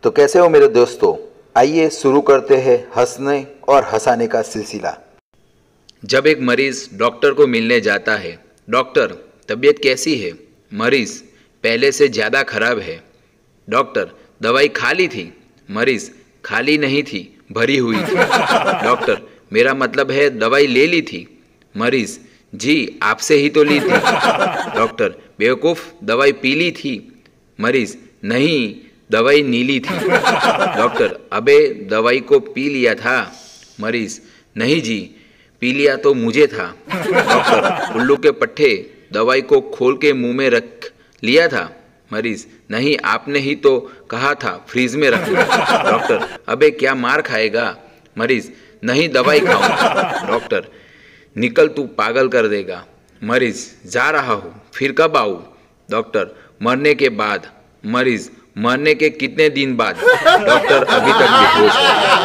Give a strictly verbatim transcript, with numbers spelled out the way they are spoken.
तो कैसे हो मेरे दोस्तों, आइए शुरू करते हैं हंसने और हंसाने का सिलसिला। जब एक मरीज डॉक्टर को मिलने जाता है, डॉक्टर तबीयत कैसी है? मरीज पहले से ज़्यादा खराब है। डॉक्टर दवाई खा ली थी? मरीज खाली नहीं थी, भरी हुई थी। डॉक्टर मेरा मतलब है दवाई ले ली थी? मरीज जी आपसे ही तो ली थी। डॉक्टर बेवकूफ़ दवाई पी ली थी? मरीज नहीं दवाई नीली थी। डॉक्टर अबे दवाई को पी लिया था? मरीज नहीं जी पी लिया तो मुझे था। डॉक्टर उल्लू के पट्टे दवाई को खोल के मुंह में रख लिया था? मरीज नहीं आपने ही तो कहा था फ्रीज में रखना। डॉक्टर अबे क्या मार खाएगा? मरीज नहीं दवाई खाऊंगा। डॉक्टर निकल तू पागल कर देगा। मरीज जा रहा हूँ, फिर कब आऊँ? डॉक्टर मरने के बाद। मरीज मरने के कितने दिन बाद? डॉक्टर अभी तक बेहोश है।